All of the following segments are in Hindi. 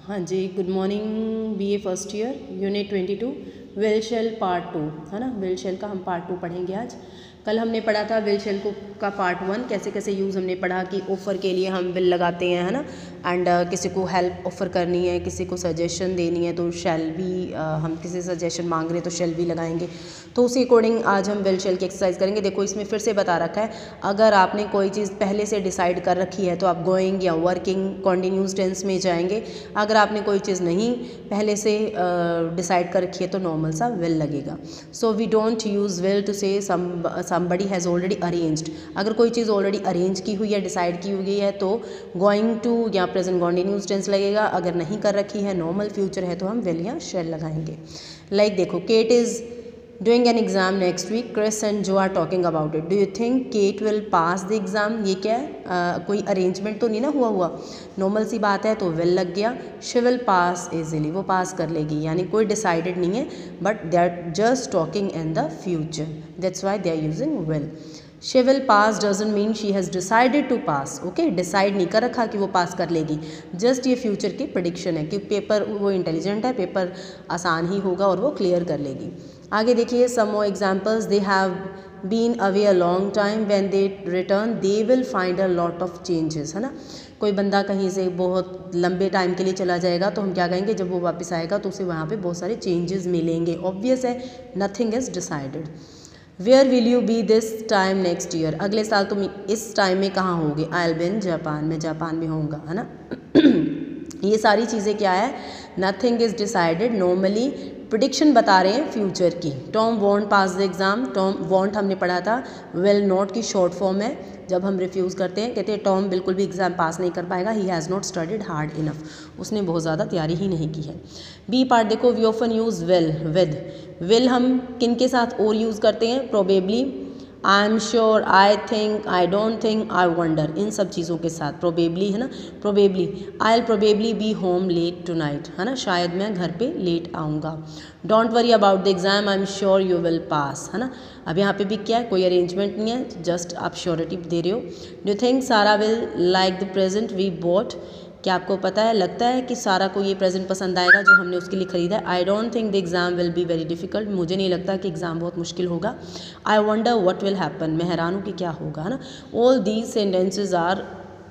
हाँ जी, good morning BA first year unit 22 will shall part 2 है ना। विल शेल का हम पार्ट 2 पढ़ेंगे आज। कल हमने पढ़ा था विल शेल को का पार्ट 1 कैसे कैसे यूज़ हमने पढ़ा कि ऑफ़र के लिए हम विल लगाते हैं है ना। एंड किसी को हेल्प ऑफ़र करनी है, किसी को सजेशन देनी है तो शेल भी, हम किसी सजेशन मांग रहे हैं तो शेल भी लगाएंगे। तो उसी अकॉर्डिंग आज हम विल शेल की एक्सरसाइज करेंगे। देखो इसमें फिर से बता रखा है, अगर आपने कोई चीज़ पहले से डिसाइड कर रखी है तो आप गोइंग या वर्किंग कॉन्टिन्यूस टेंस में जाएंगे। अगर आपने कोई चीज़ नहीं पहले से डिसाइड कर रखी है तो नॉर्मल सा विल लगेगा। So we don't use will to say somebody has already arranged. अगर कोई चीज़ ऑलरेडी अरेंज की हुई है, डिसाइड की हुई है तो गोइंग टू या प्रेजेंट कॉन्टिन्यूस टेंस लगेगा। अगर नहीं कर रखी है, नॉर्मल फ्यूचर है तो हम विल या शेल लगाएंगे। लाइक देखो, Kate is doing an exam next week. Chris and Joe are talking about it. Do you think Kate will pass the exam? ये क्या है, कोई अरेंजमेंट तो नहीं ना हुआ नॉर्मल सी बात है तो विल लग गया। शी विल पास इजीली, वो पास कर लेगी, यानी कोई डिसाइडेड नहीं है but they are just talking in the future, that's why they are using will. She will pass doesn't mean she has decided to pass. Okay, decide नहीं कर रखा कि वो पास कर लेगी, जस्ट ये फ्यूचर की प्रेडिक्शन है कि पेपर, वो इंटेलिजेंट है, पेपर आसान ही होगा और वो क्लियर कर लेगी। आगे देखिए, some more examples. They have been away a long time, when they return they will find a lot of changes, है ना। कोई बंदा कहीं से बहुत लंबे टाइम के लिए चला जाएगा तो हम क्या कहेंगे, जब वो वापस आएगा तो उसे वहाँ पे बहुत सारे चेंजेस मिलेंगे। ऑब्वियस है, nothing is decided. Where will you be this time next year? अगले साल तुम इस टाइम में कहाँ होगे? I will be in Japan, मैं जापान में होऊंगा, है ना। ये सारी चीज़ें क्या है, nothing is decided, normally prediction बता रहे हैं फ्यूचर की। Tom won't pass the exam, Tom won't हमने पढ़ा था, विल नॉट की शॉर्ट फॉर्म है। जब हम रिफ्यूज़ करते हैं, कहते हैं टॉम बिल्कुल भी एग्ज़ाम पास नहीं कर पाएगा, he has not studied hard enough, उसने बहुत ज़्यादा तैयारी ही नहीं की है। बी पार्ट देखो, we often use will with. Will हम किन के साथ और यूज़ करते हैं? Probably, I am sure, I think, I don't think, I wonder, इन सब चीज़ों के साथ प्रोबेबली, है ना। Probably, I will probably be home late tonight, है ना, शायद मैं घर पे लेट आऊँगा। Don't worry about the exam, I am sure you will pass, है ना। अब यहाँ पे भी क्या है, कोई अरेंजमेंट नहीं है, जस्ट आप श्योरिटी दे रहे हो। Do you think Sarah will like the present we bought? क्या आपको पता है, लगता है कि सारा को ये प्रेजेंट पसंद आएगा जो हमने उसके लिए ख़रीदा है? I don't think the exam will be very difficult, मुझे नहीं लगता कि एग्ज़ाम बहुत मुश्किल होगा। I wonder what will happen, मैं हैरान हूँ कि क्या होगा, है ना। All these sentences are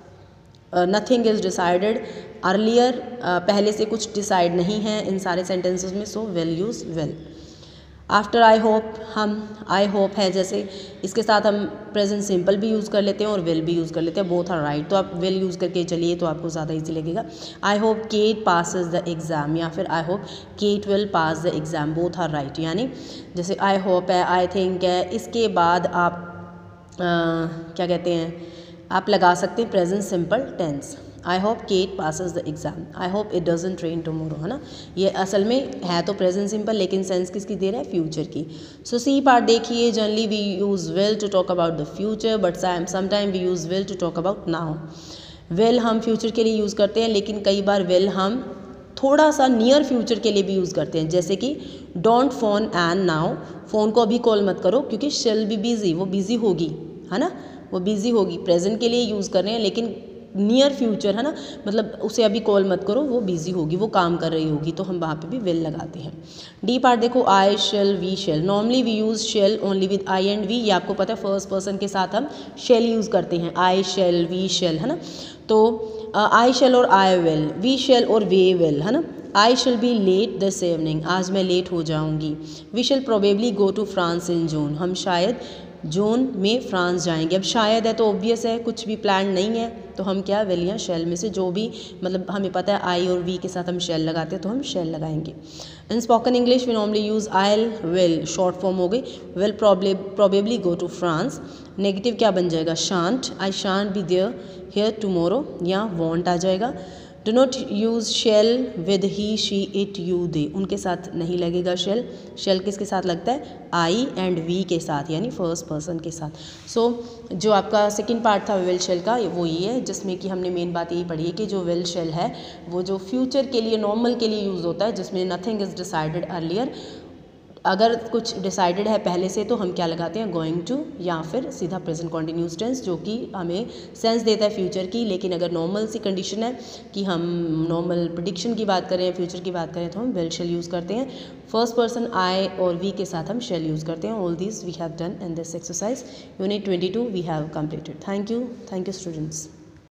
nothing is decided earlier, पहले से कुछ डिसाइड नहीं है इन सारे सेंटेंसेज में, so will use will. After I hope, हम आई होप है जैसे, इसके साथ हम प्रेजेंट सिंपल भी यूज़ कर लेते हैं और विल भी यूज़ कर लेते हैं, बोथ आर राइट। तो आप विल यूज़ करके चलिए तो आपको ज़्यादा इजी लगेगा। I hope Kate passes the exam, या फिर I hope Kate will pass the exam, both are right. यानी जैसे आई होप है, आई थिंक है, इसके बाद आप क्या कहते हैं, आप लगा सकते हैं present simple tense. I hope Kate passes the exam, I hope it doesn't rain tomorrow, है ना। ये असल में है तो प्रेजेंट सिंपल, लेकिन सेंस किसकी दे रहा है? फ्यूचर की। सो सी पार्ट देखिए, generally we use will to talk about the future, but sometime we use will to talk about now. Will हम फ्यूचर के लिए यूज़ करते हैं, लेकिन कई बार विल हम थोड़ा सा नियर फ्यूचर के लिए भी यूज़ करते हैं, जैसे कि don't phone and now, phone को अभी कॉल मत करो क्योंकि शेल बी बिजी, वो बिज़ी होगी, है ना, वो बिज़ी होगी। प्रेजेंट के लिए यूज़ कर रहे हैं लेकिन नियर फ्यूचर, है ना, मतलब उसे अभी कॉल मत करो, वो बिज़ी होगी, वो काम कर रही होगी, तो हम वहाँ पे भी विल लगाते हैं। डी पार्ट देखो, I shall, we shall. Normally we use shall only with I and we, ये आपको पता है फर्स्ट पर्सन के साथ हम शेल यूज़ करते हैं, आई शेल, वी शेल, है ना। तो आई शेल और आई विल, वी शेल और वे विल, है ना। I shall be late this evening, आज मैं लेट हो जाऊँगी। We shall probably go to France in June, हम शायद जून में फ्रांस जाएंगे। अब शायद है तो ऑब्वियस है, कुछ भी प्लान नहीं है तो हम क्या, विल या शेल में से जो भी, मतलब हमें पता है आई और वी के साथ हम शेल लगाते हैं तो हम शेल लगाएंगे। In spoken English we normally use I will, short form हो गई, will probably go to France. Negative क्या बन जाएगा? Shan't, I shan't be there here tomorrow, या वॉन्ट आ जाएगा। Do not use shall with he she it you they, उनके साथ नहीं लगेगा शेल। शेल किसके साथ लगता है? आई एंड वी के साथ, यानी फर्स्ट पर्सन के साथ। सो जो आपका सेकंड पार्ट था विल शेल का, वो ये है जिसमें कि हमने मेन बात यही पढ़ी है कि जो विल शेल है वो जो फ्यूचर के लिए, नॉर्मल के लिए यूज़ होता है, जिसमें नथिंग इज़ डिसाइडेड अर्लियर। अगर कुछ डिसाइडेड है पहले से तो हम क्या लगाते हैं, गोइंग टू, या फिर सीधा प्रेजेंट कॉन्टिन्यूस टेंस जो कि हमें सेंस देता है फ्यूचर की। लेकिन अगर नॉर्मल सी कंडीशन है कि हम नॉर्मल प्रिडिक्शन की बात करें, फ्यूचर की बात करें, तो हम विल शेल यूज़ करते हैं। फर्स्ट पर्सन आई और वी के साथ हम शेल यूज़ करते हैं। All these we have done in this exercise unit 22 we have completed. Thank you students.